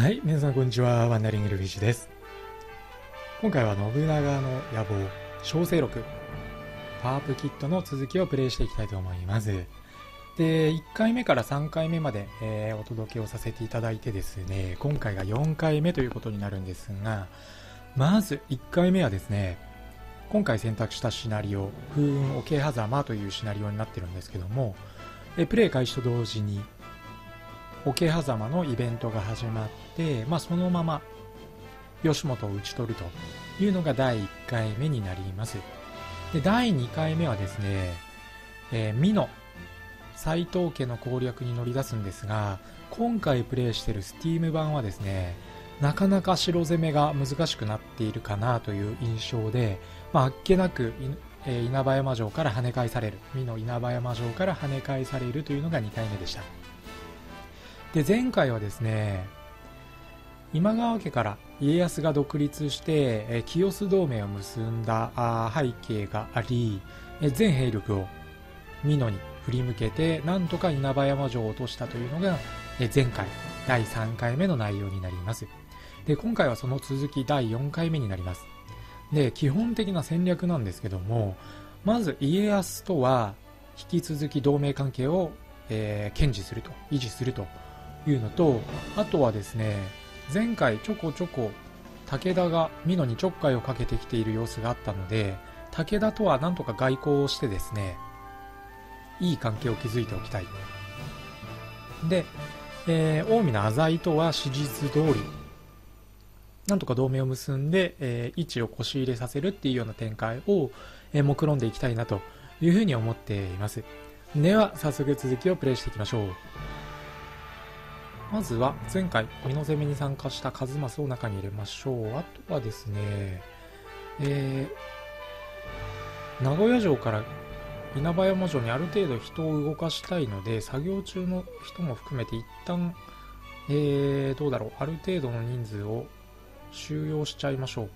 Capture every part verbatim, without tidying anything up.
はい、皆さんこんにちは。ワンダリングルフィッシュです。今回は信長の野望小生録パワーアップキットの続きをプレイしていきたいと思います。で、いっかいめからさんかいめまで、えーお届けをさせていただいてですね、今回がよんかいめということになるんですが、まずいっかいめはですね、今回選択したシナリオ、風雲桶狭間というシナリオになってるんですけども、えプレイ開始と同時に桶狭間のイベントが始まって、まあ、そのまま吉本を討ち取るというのがだいいっかいめになります。でだいにかいめはですね、えー、美濃斎藤家の攻略に乗り出すんですが、今回プレイしている Steam 版はですね、なかなか城攻めが難しくなっているかなという印象で、まあ、あっけなく、えー、稲葉山城から跳ね返される美濃稲葉山城から跳ね返されるというのがにかいめでした。で前回はですね、今川家から家康が独立して、えー清須同盟を結んだあー背景があり、えー全兵力を美濃に振り向けてなんとか稲葉山城を落としたというのが、えー前回だいさんかいめの内容になります。で今回はその続きだいよんかいめになります。で基本的な戦略なんですけども、まず家康とは引き続き同盟関係を、えー堅持すると維持するというのと、あとはですね、前回ちょこちょこ武田が美濃にちょっかいをかけてきている様子があったので、武田とはなんとか外交をしてですね、いい関係を築いておきたい。で、えー、近江の浅井とは史実通りなんとか同盟を結んで、えー位置を腰入れさせるっていうような展開を、えー目論んでいきたいなというふうに思っています。では早速続きをプレイしていきましょう。まずは前回美濃攻めに参加した数正を中に入れましょう。あとはですね、えー、名古屋城から稲葉山城にある程度人を動かしたいので、作業中の人も含めて一旦、えー、どうだろう、ある程度の人数を収容しちゃいましょう。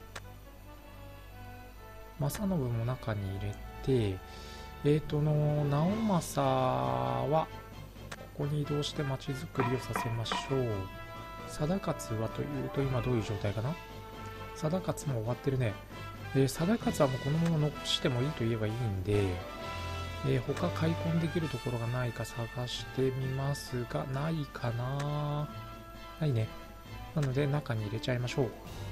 正信も中に入れて、えーとの直政はここに移動して町づくりをさせましょう。貞勝はというと今どういう状態かな。貞勝も終わってるね。えー、貞勝はもうこのまま残してもいいと言えばいいんで、えー、他開墾できるところがないか探してみますが、ないかな。ないね。なので中に入れちゃいましょう。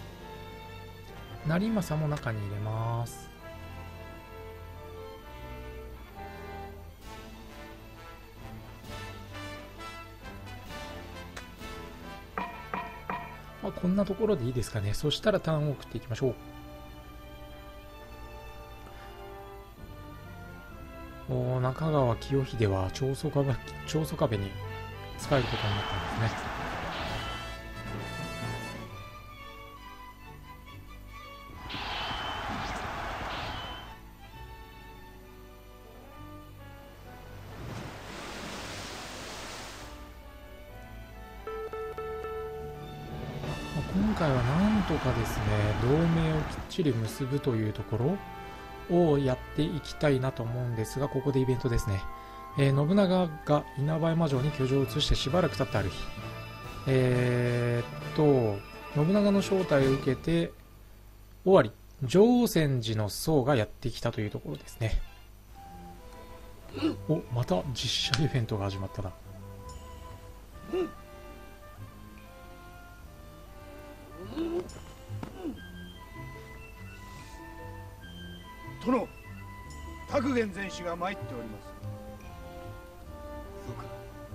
成政も中に入れます。まあ、こんなところでいいですかね。そしたらターンを送っていきましょう。お中川清秀は長宗我部長宗我部に仕えることになったんですね。まあ今回はなんとかですね、同盟をきっちり結ぶというところをやっていきたいなと思うんですが、ここでイベントですね。えー信長が稲葉山城に居城を移してしばらく経ったある日、えー、っと信長の招待を受けて終わり常泉寺の僧がやってきたというところですね。お、また実写イベントが始まったな。 殿、白玄前氏が参っております。 そうか。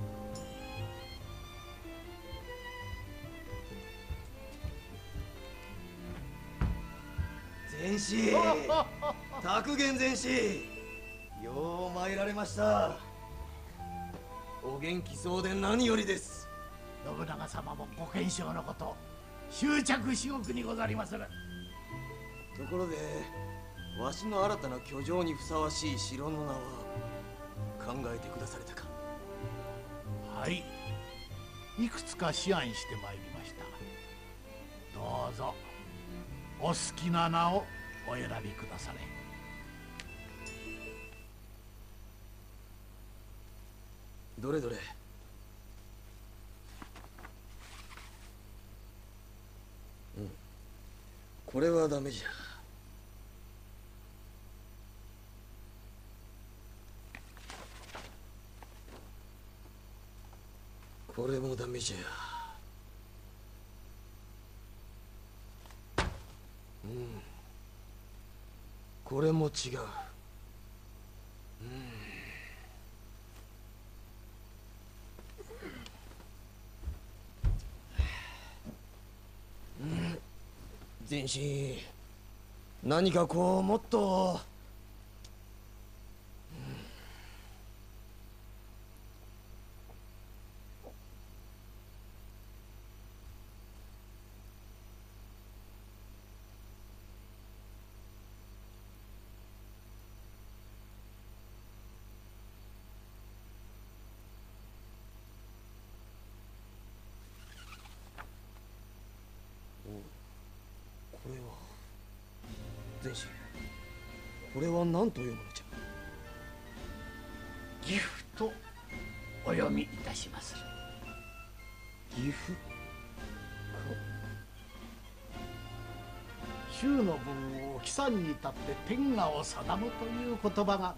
前氏白玄前氏、よう参られました。お元気そうで何よりです。 信長様もご健勝のこと、執着至極にござりまする。 ところでわしの新たな居城にふさわしい城の名は考えてくだされたか。 はい、いくつか思案してまいりました。どうぞお好きな名をお選びくだされ。 どれどれ。 これはダメじゃ。これもダメじゃ。うん、これも違う。うん、全身何かこうもっと。これは全身、これは何というものじゃ。 岐阜とお読みいたします。 岐阜。 衆の分を帰参に立って天下を定むという言葉がございます。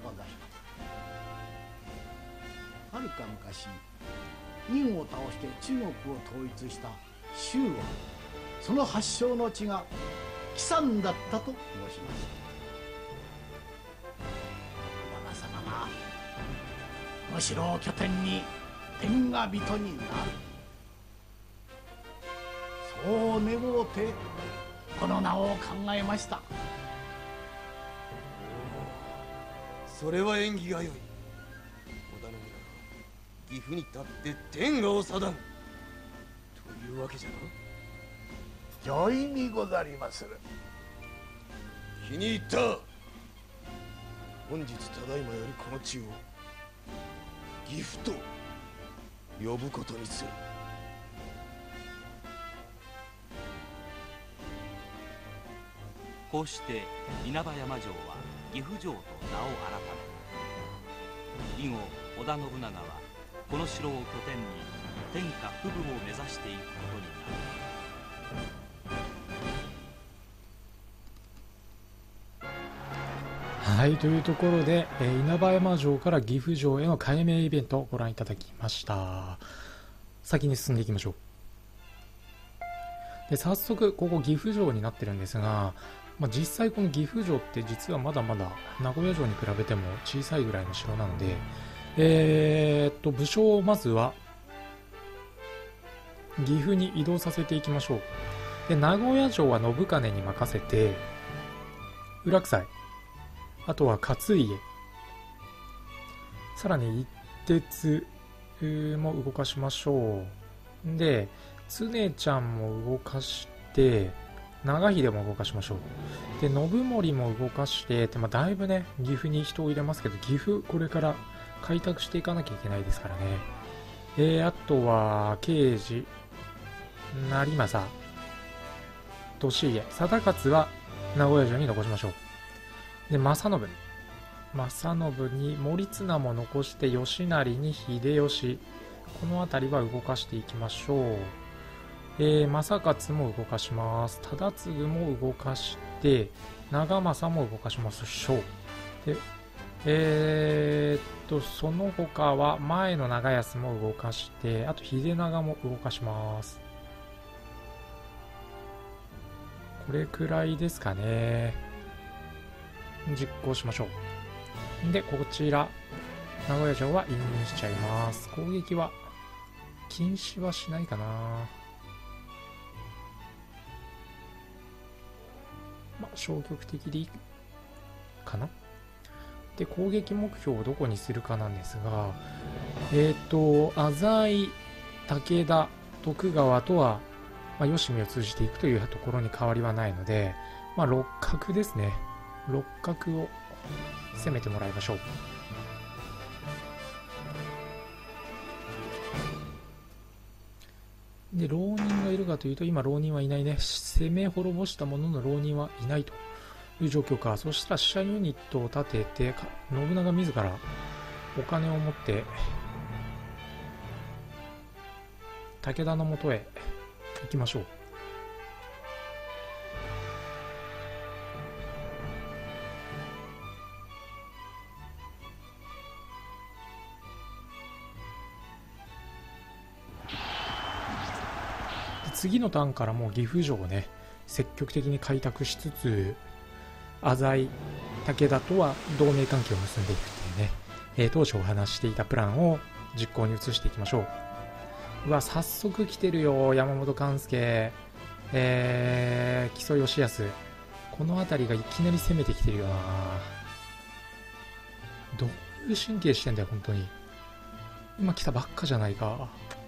はるか昔、殷を倒して中国を統一した周はその発祥の地が岐山だったと申します。我が様がむしろ拠点に天下人になる、そう願うてこの名を考えました。 それは縁起がよい。織田信長、岐阜に立って天下を定むというわけじゃな。 御意にござりまする。 気に入った。本日ただいまよりこの地を岐阜と呼ぶことにする。 こうして稲葉山城は岐阜城と名を改め、以後織田信長はこの城を拠点に天下布武を目指していくことになる。 はい、というところで、えー、稲葉山城から岐阜城への改名イベントをご覧いただきました。先に進んでいきましょう。で、早速ここ岐阜城になってるんですが、まあ、実際この岐阜城って実はまだまだ名古屋城に比べても小さいぐらいの城なので、えー、っと武将をまずは岐阜に移動させていきましょう。で、名古屋城は信兼に任せて、裏草あとは勝家、さらに一徹も動かしましょう。で、常ちゃんも動かして、長秀も動かしましょう。で、信盛も動かして、でまあ、だいぶね、岐阜に人を入れますけど、岐阜これから開拓していかなきゃいけないですからね。えー、あとは、慶次、成政、利家、貞勝は名古屋城に残しましょう。で、正信。正信に森綱も残して、義成に秀吉。この辺りは動かしていきましょう。えー、正勝も動かします。忠次も動かして、長政も動かしましょう。で、えー、っと、その他は前の長安も動かして、あと秀長も動かします。これくらいですかね。実行しましょう。で、こちら、名古屋城は委任しちゃいます。攻撃は、禁止はしないかな。まあ、消極的でいいかな。で、攻撃目標をどこにするかなんですが、えっと、浅井、武田、徳川とは、まあ、吉見を通じていくというところに変わりはないので、まあ、六角ですね。六角を攻めてもらいましょう。で、浪人がいるかというと、今浪人はいないね。攻め滅ぼしたものの浪人はいないという状況か。そしたら飛車ユニットを立てて、信長自らお金を持って武田のもとへ行きましょう。 次のターンからもう岐阜城をね積極的に開拓しつつ、浅井武田とは同盟関係を結んでいくっていうね、えー、当初お話していたプランを実行に移していきましょう。うわ、早速来てるよ、山本勘介、えー、木曽義康、この辺りがいきなり攻めてきてるよな。どういう神経してんだよ本当に。今来たばっかじゃないか。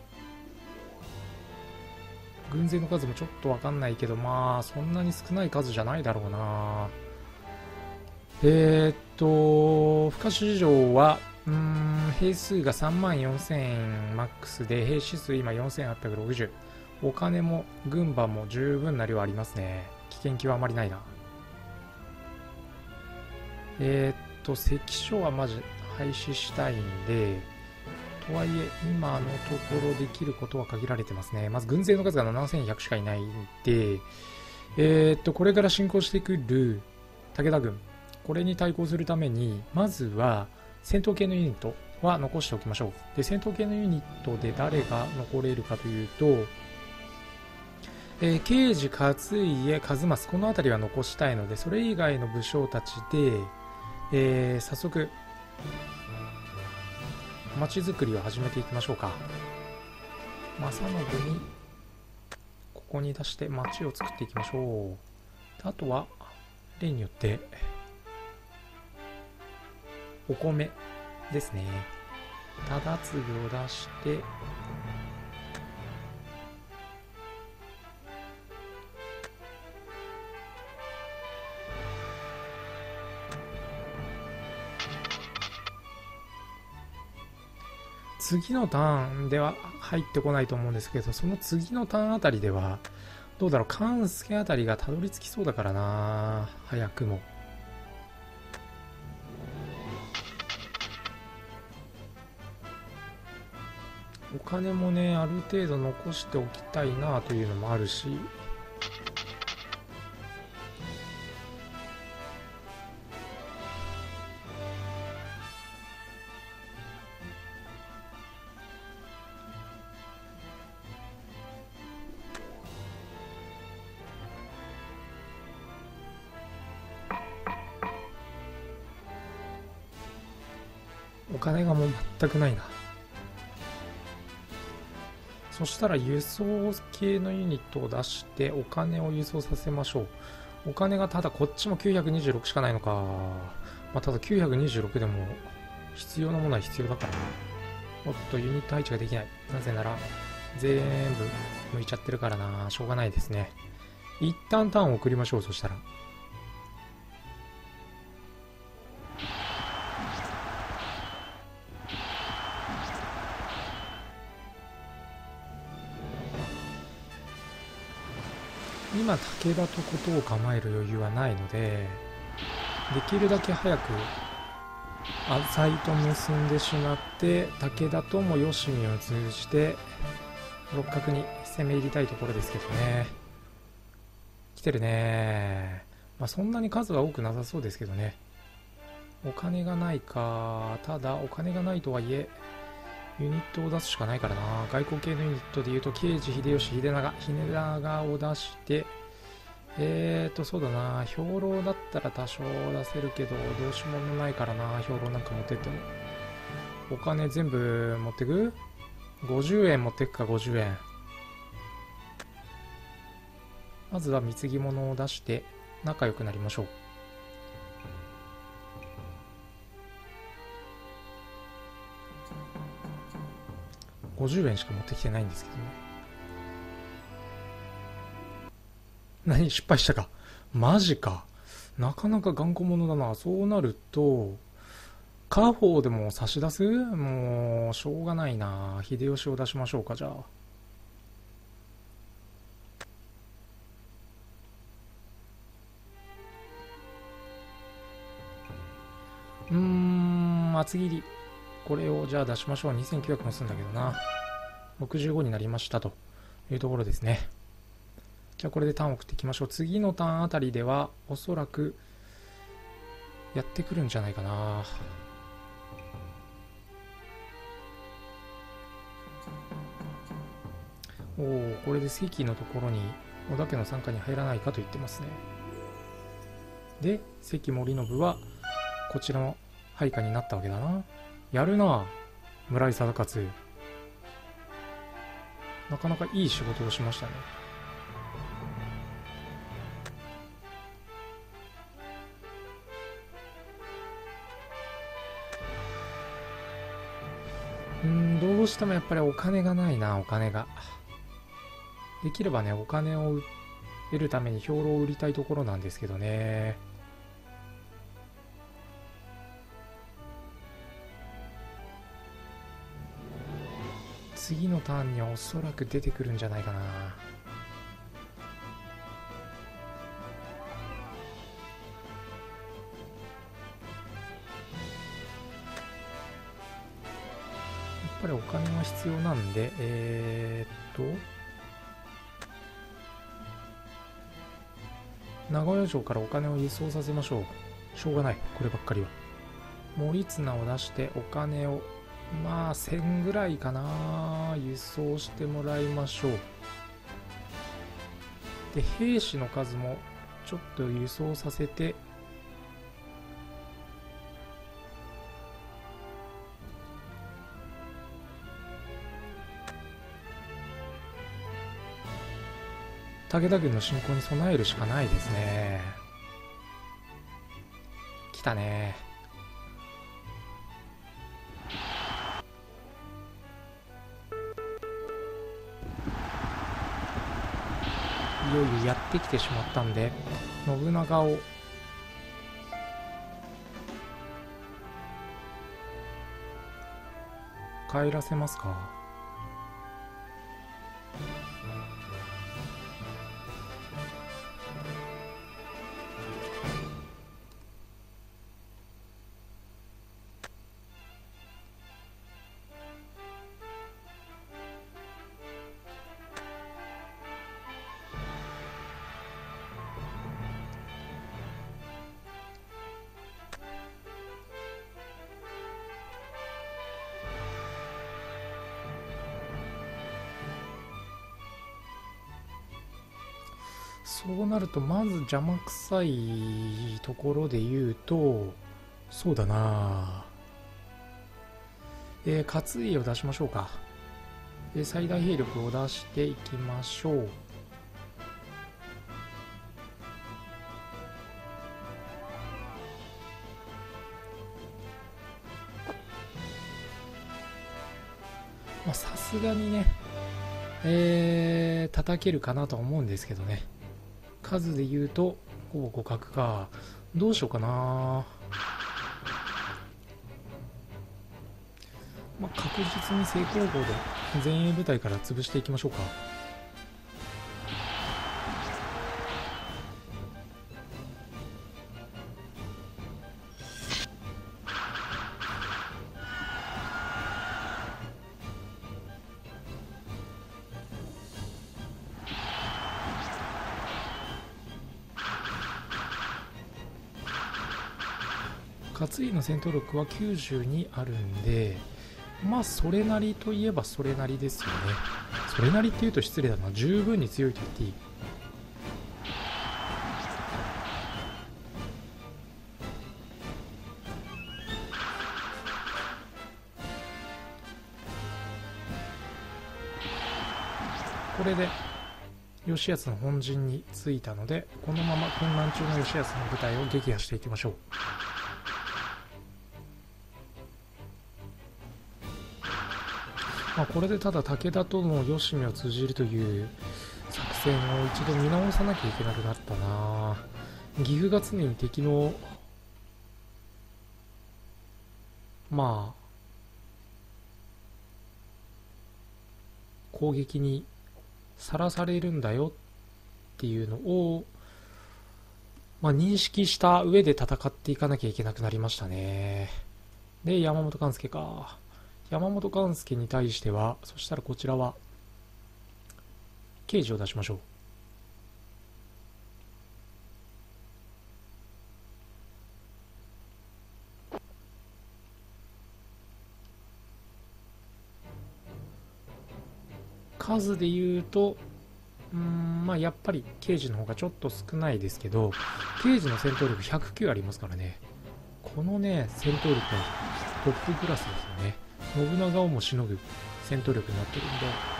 軍勢の数もちょっとわかんないけど、まあそんなに少ない数じゃないだろうな。えー、っと深市場はうーん兵数がさんまんよんせんマックスで、兵士数今よんせんはっぴゃくろくじゅう、お金も軍馬も十分な量ありますね。危険気はあまりないな。えー、っと関所はまず廃止したいんで、とはいえ今のところできることは限られてますね。まず軍勢の数がななせんひゃくしかいないんで、えー、っとこれから進行してくる武田軍、これに対抗するためにまずは戦闘系のユニットは残しておきましょう。で、戦闘系のユニットで誰が残れるかというと、えー、刑事、勝家、和正、この辺りは残したいので、それ以外の武将たちで、えー、早速町づくりを始めていきましょうか。正信にここに出して町を作っていきましょう。あとは例によってお米ですね。忠次を出して、次のターンでは入ってこないと思うんですけど、その次のターンあたりではどうだろう、勘助あたりがたどり着きそうだからな。早くもお金もねある程度残しておきたいなというのもあるし、お金がもう全くないな。そしたら輸送系のユニットを出してお金を輸送させましょう。お金がただこっちもきゅうひゃくにじゅうろくしかないのか。まあ、ただきゅうひゃくにじゅうろくでも必要なものは必要だからな。おっとユニット配置ができない。なぜなら全部向いちゃってるからな。しょうがないですね。一旦ターンを送りましょう。そしたら今武田とことを構える余裕はないので、できるだけ早く浅井と結んでしまって武田とも吉見を通じて六角に攻め入りたいところですけどね。来てるね。まあそんなに数は多くなさそうですけどね。お金がないか。ただお金がないとはいえユニットを出すしかないからな。外交系のユニットでいうと刑事、秀吉、秀長秀長を出して、えーとそうだな、兵糧だったら多少出せるけどどうしようもないからな。兵糧なんか持ってってもお金全部持ってく。ごじゅうえん持ってくか。ごじゅうえん。まずは貢ぎ物を出して仲良くなりましょう。ごじゅうえんしか持ってきてないんですけどね。何、失敗したか。マジか。なかなか頑固者だな。そうなると家宝でも差し出す。もうしょうがないな。秀吉を出しましょうか。じゃあうーん厚切り、これをじゃあ出しましょう。にせんきゅうひゃくもするんだけどな。ろくじゅうごになりましたというところですね。じゃあこれでターンを送っていきましょう。次のターンあたりではおそらくやってくるんじゃないかな。 おお、これで関のところに織田家の傘下に入らないかと言ってますね。で関森信はこちらの配下になったわけだな。やるな村井貞勝。なかなかいい仕事をしましたね。うーん、どうしてもやっぱりお金がないな。お金ができればね、お金を得るために兵糧を売りたいところなんですけどね。次のターンにはおそらく出てくるんじゃないかな。やっぱりお金は必要なんで、えー、っと名古屋城からお金を輸送させましょう。しょうがない、こればっかりは。森綱を出してお金をまあせんぐらいかな、輸送してもらいましょう。で兵士の数もちょっと輸送させて、武田軍の侵攻に備えるしかないですね。来たね。いよいよやってきてしまったんで、信長を帰らせますか。そうなるとまず邪魔くさいところで言うと、そうだな、えー、勝家を出しましょうか。で最大兵力を出していきましょう。まあさすがにね、えー、叩けるかなとは思うんですけどね。数で言うとほぼ互角か。どうしようかな。まあ、確実に正攻法で前衛部隊から潰していきましょうか。勝家の戦闘力はきゅうじゅうにあるんで、まあそれなりといえばそれなりですよね。それなりって言うと失礼だな。十分に強いと言っていい。これで吉安の本陣に着いたので、このまま混乱中の吉安の部隊を撃破していきましょう。まあこれでただ武田との吉見を通じるという作戦を一度見直さなきゃいけなくなったな。岐阜が常に敵のまあ攻撃にさらされるんだよっていうのを、まあ、認識した上で戦っていかなきゃいけなくなりましたね。で山本勘助か。山本勘助に対しては、そしたらこちらは刑事を出しましょう。 数で言うと、うーん、まあやっぱり刑事の方がちょっと少ないですけど、刑事の戦闘力ひゃくきゅうありますからね。このね、戦闘力はトップクラスですよね。信長をもしのぐ戦闘力になってるんで、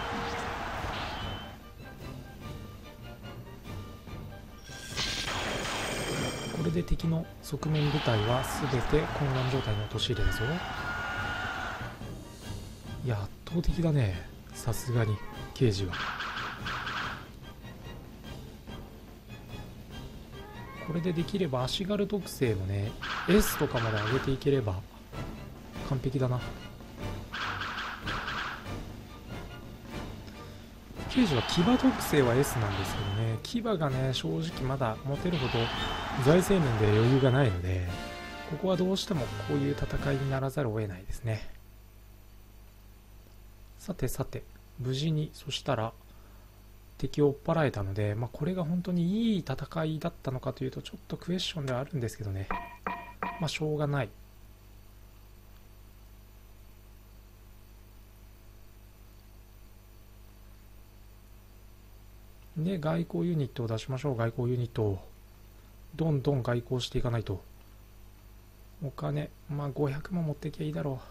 これで敵の側面部隊は全て混乱状態に陥れたぞ。いや、圧倒的だね、さすがに刑事は。これでできれば足軽特性のね S とかまで上げていければ完璧だな。刑事は騎馬特性は S なんですけどね、騎馬がね正直まだ持てるほど財政面で余裕がないので、ここはどうしてもこういう戦いにならざるを得ないですね。さてさて、無事にそしたら敵を追っ払えたので、まあ、これが本当にいい戦いだったのかというとちょっとクエスチョンではあるんですけどね、まあしょうがない。で、外交ユニットを出しましょう。外交ユニットをどんどん外交していかないと。お金、まあごひゃくまん持ってきゃいいだろう。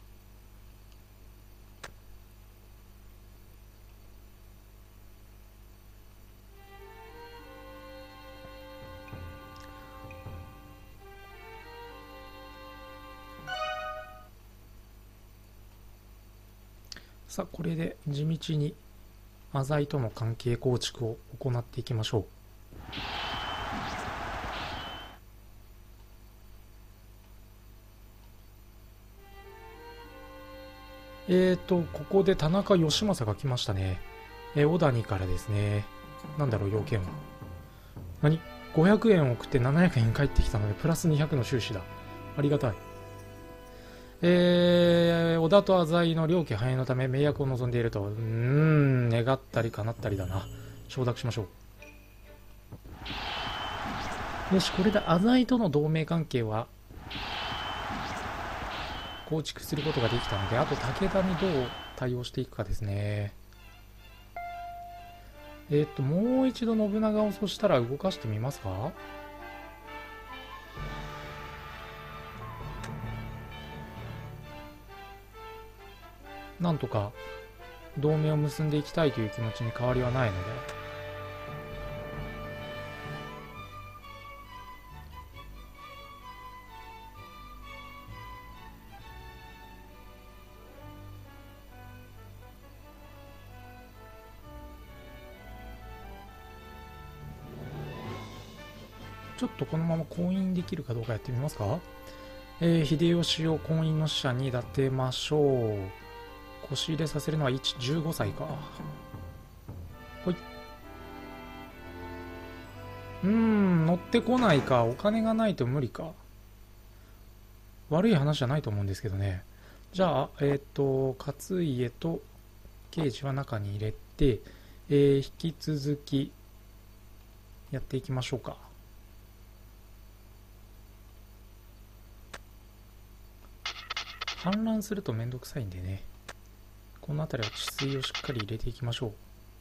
さあ、これで地道に浅井との関係構築を行っていきましょう。えーと、ここで田中義政が来ましたね。えー、小谷からですね。なんだろう、要件は。何 ?ごひゃくえん送ってななひゃくえん返ってきたので、プラスにひゃくの収支だ。ありがたい。えー、織田と浅井の両家繁栄のため盟約を望んでいると。うーん、願ったり叶ったりだな。承諾しましょう。よし、これで浅井との同盟関係は構築することができたので、あと武田にどう対応していくかですね。えー、っと、もう一度信長をそしたら動かしてみますか。なんとか同盟を結んでいきたいという気持ちに変わりはないので、ちょっとこのまま婚姻できるかどうかやってみますか。えー、秀吉を婚姻の使者に立てましょう。腰入れさせるのはじゅうごさいか。ほい。うーん、乗ってこないか。お金がないと無理か。悪い話じゃないと思うんですけどね。じゃあ、えっと、勝家と刑事は中に入れて、えー、引き続きやっていきましょうか。氾濫するとめんどくさいんでね。この辺りは治水をしっかり入れていきましょう。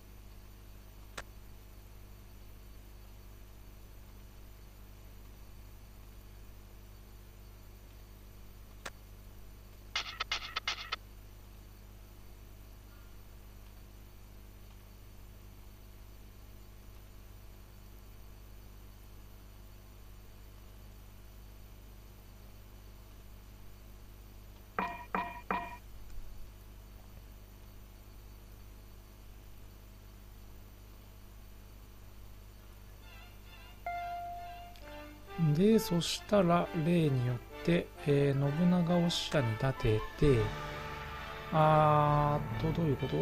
で、そしたら例によって、えー、信長を使者に立てて、あーっとどういうこと？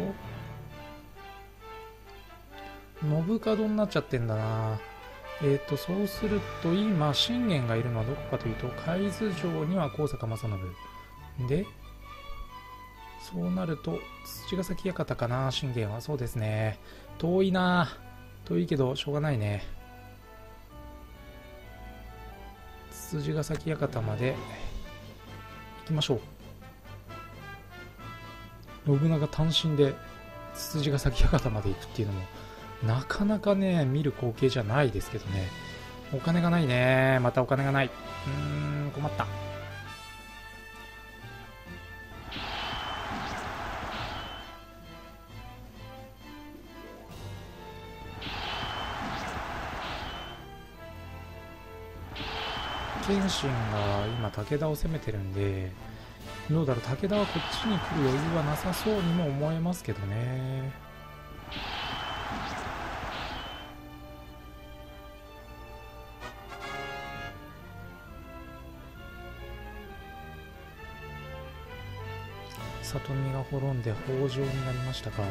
信門になっちゃってんだな。えっとそうすると今信玄がいるのはどこかというと、海津城には高坂正信で、そうなると土ヶ崎館かな。信玄はそうですね。遠いな。遠いけどしょうがないね。辻ヶ崎館まで行きましょう。信長単身でツツジが咲き館まで行くっていうのもなかなかね見る光景じゃないですけどね。お金がないね。またお金がない。うーん、困った。謙信が今武田を攻めてるんで、どうだろう、武田はこっちに来る余裕はなさそうにも思えますけどね。里見が滅んで北条になりましたか。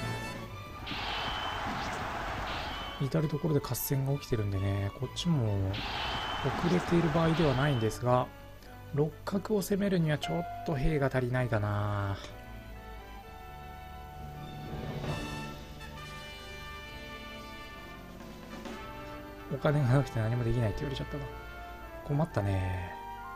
至る所で合戦が起きてるんでね、こっちも遅れている場合ではないんですが、六角を攻めるにはちょっと兵が足りないかな。お金がなくて何もできないって言われちゃったな。困ったね。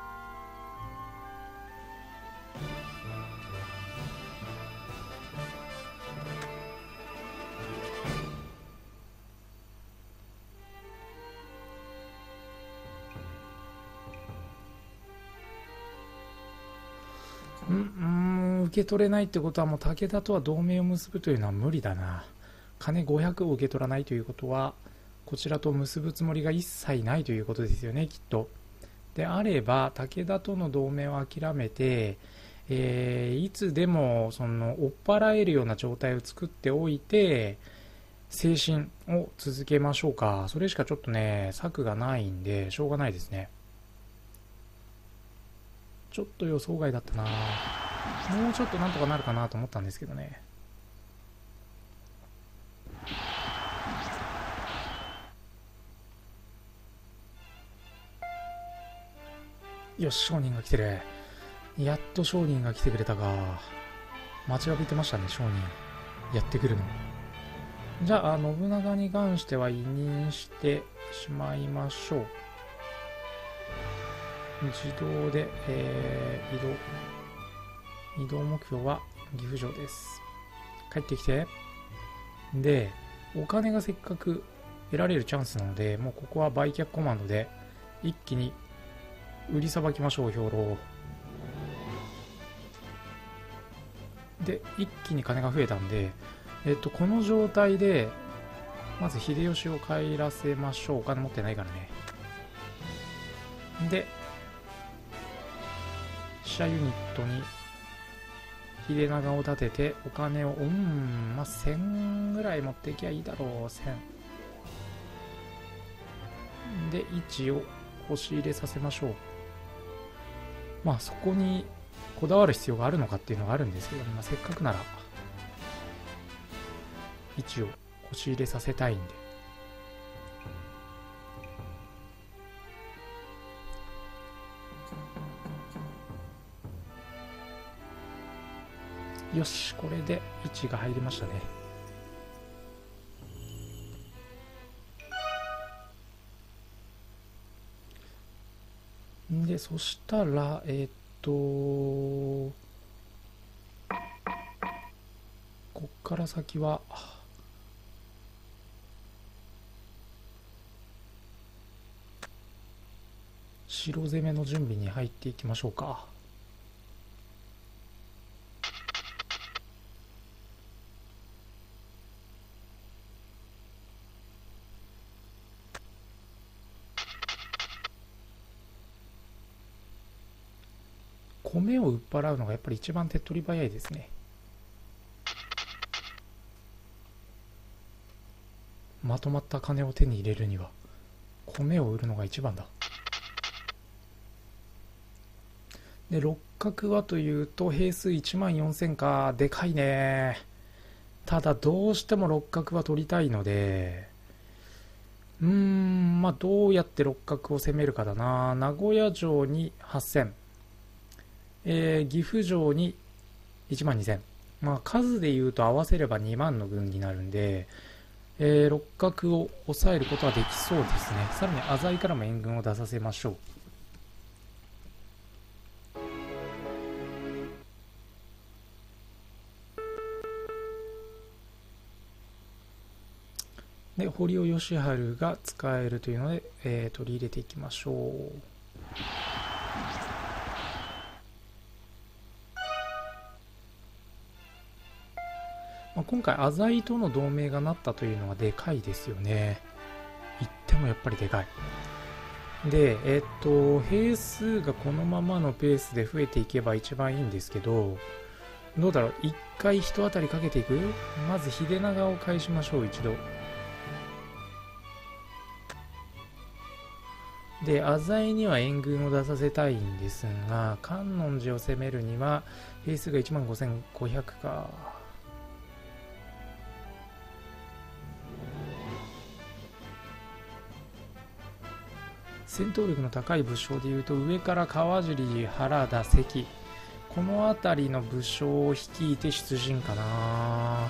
うん、うーん、受け取れないってことはもう武田とは同盟を結ぶというのは無理だな。金ごひゃくを受け取らないということはこちらと結ぶつもりが一切ないということですよね、きっと。であれば武田との同盟を諦めて、えー、いつでもその追っ払えるような状態を作っておいて精神を続けましょうか。それしかちょっとね策がないんでしょうがないですね。ちょっと予想外だったな。もうちょっとなんとかなるかなと思ったんですけどね。よし、商人が来てる。やっと商人が来てくれたか。待ちわびてましたね、商人。やってくるの。じゃあ、信長に関しては委任してしまいましょう。自動で、えー、移動。移動目標は岐阜城です。帰ってきて。で、お金がせっかく得られるチャンスなので、もうここは売却コマンドで一気に売りさばきましょう、兵糧を。で、一気に金が増えたんで、えっと、この状態で、まず秀吉を帰らせましょう。お金持ってないからね。で、飛車ユニットに秀長を立ててお金を、うん、まあ、せんぐらい持っていきゃいいだろう、せん。で、位置を押し入れさせましょう。まあ、そこにこだわる必要があるのかっていうのがあるんですけど、まあ、せっかくなら位置を押し入れさせたいんで。よし、これで位置が入りましたね。で、そしたら、えー、っと、こっから先は、城攻めの準備に入っていきましょうか。米を売っ払うのがやっぱり一番手っ取り早いですね。まとまった金を手に入れるには米を売るのが一番だ。で、六角はというと兵数いちまんよんせんか。でかいね。ただどうしても六角は取りたいので、うーん、まあどうやって六角を攻めるかだな。名古屋城にはっせん、えー、岐阜城にいちまんにせん。まあ数で言うと合わせればにまんの軍になるんで、えー、六角を抑えることはできそうですね。さらに浅井からも援軍を出させましょう。 で、堀尾義治が使えるというので、えー、取り入れていきましょう。まあ、今回浅井との同盟がなったというのはでかいですよね。言ってもやっぱりでかい。で、えっと兵数がこのままのペースで増えていけば一番いいんですけど、どうだろう、一回一当たりかけていく。まず秀長を返しましょう。一度で、浅井には援軍を出させたいんですが、観音寺を攻めるには兵数がいちまんごせんごひゃくか。戦闘力の高い武将でいうと、上から川尻、原田、関、この辺りの武将を率いて出陣かな。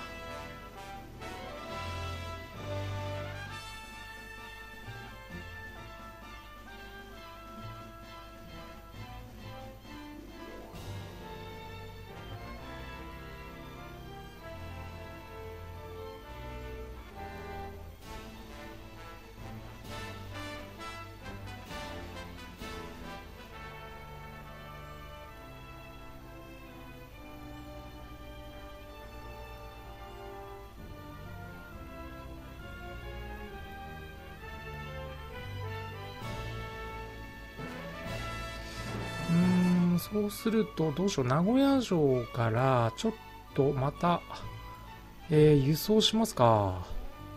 そうするとどうしよう、名古屋城からちょっとまた、えー、輸送しますか。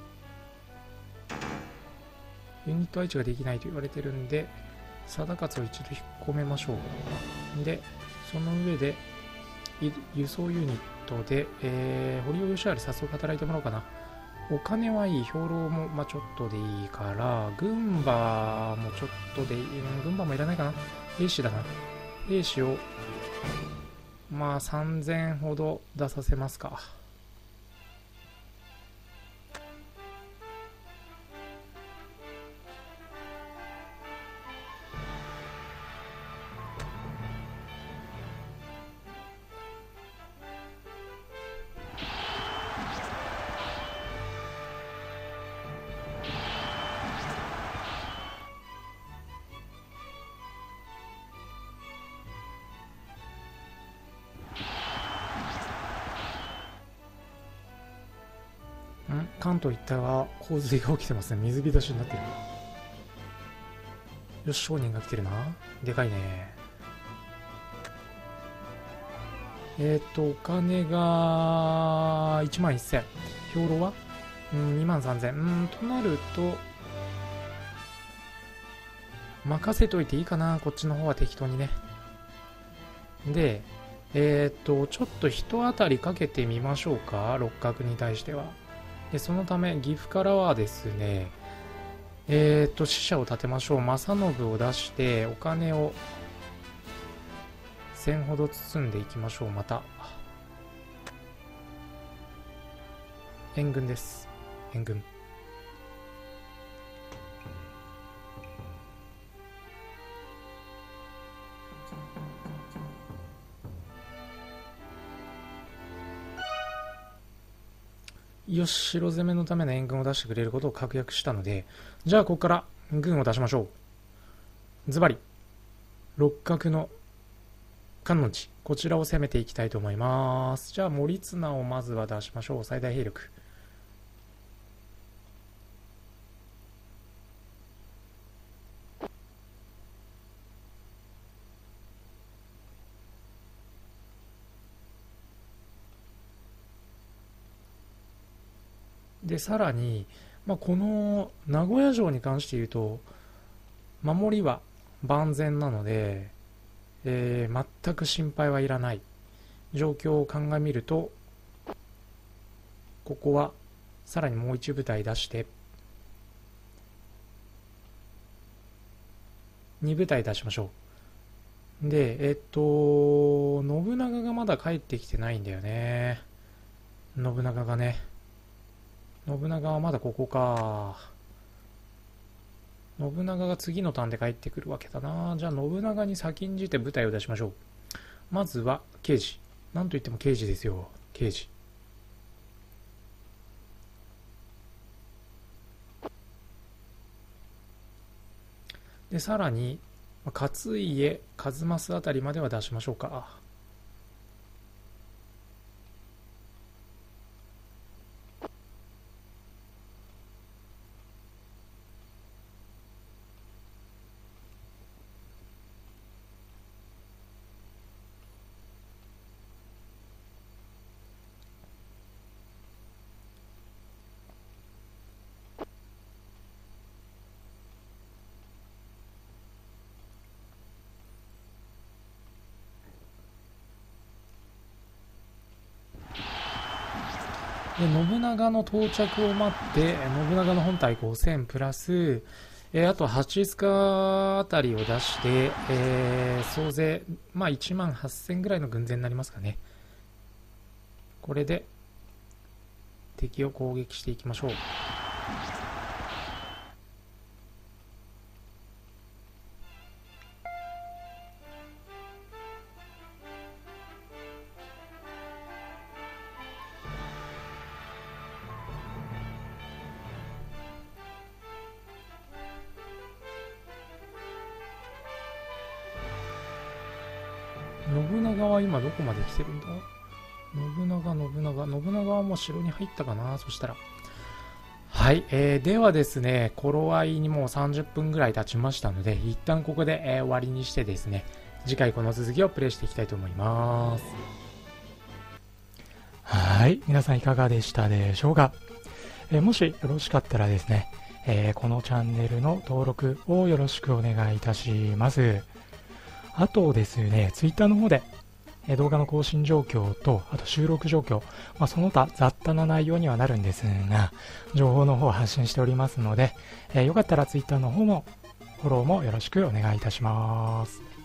ユニット配置ができないと言われてるんで、貞勝を一度引っ込めましょう。でその上で輸送ユニットで、えー、堀尾義治早速働いてもらおうかな。お金はいい、兵糧も、まあ、ちょっとでいいから、軍馬もちょっとでいい、うん、軍馬もいらないかな。兵士だな。兵士をまあさんぜんほど出させますか。関東一帯は洪水が起きてますね。水浸しになってる。よし、商人が来てるな。でかいね。えっ、ー、とお金がいちまんせん、兵糧は、うん、にまんさんぜん。うんとなると任せといていいかな、こっちの方は適当にね。でえっ、ー、とちょっと一当たりかけてみましょうか、六角に対しては。でそのため岐阜からはですね、えっと使者を立てましょう。正信を出してお金をせんほど包んでいきましょう。また援軍です。援軍よし、城攻めのための援軍を出してくれることを確約したので、じゃあここから軍を出しましょう。ズバリ六角の観音寺、こちらを攻めていきたいと思います。じゃあ守綱をまずは出しましょう。最大兵力で、さらに、まあ、この名古屋城に関して言うと守りは万全なので、えー、全く心配はいらない状況を鑑みると、ここはさらにもう一部隊出してに部隊出しましょう。でえっと信長がまだ帰ってきてないんだよね。信長がね信長はまだここか。信長が次のターンで帰ってくるわけだな。じゃあ信長に先んじて部隊を出しましょう。まずは刑事、なんといっても刑事ですよ。刑事で、さらに、勝家、和正あたりまでは出しましょうか。で、信長の到着を待って、信長の本体ごせんプラス、えー、あと八塚あたりを出して、えー、総勢、まあいちまんはっせんぐらいの軍勢になりますかね。これで、敵を攻撃していきましょう。信長は今どこまで来てるんだ？信長、信長、信長はもう城に入ったかな？そしたら。はい、えー、ではですね、頃合いにもうさんじゅっぷんぐらい経ちましたので、一旦ここで、えー、終わりにしてですね、次回この続きをプレイしていきたいと思います。はい、皆さんいかがでしたでしょうか？えー、もしよろしかったらですね、えー、このチャンネルの登録をよろしくお願いいたします。あとですね、ツイッターの方で動画の更新状況と、あと収録状況、まあ、その他雑多な内容にはなるんですが、情報の方を発信しておりますので、えー、よかったらツイッターの方もフォローもよろしくお願いいたします。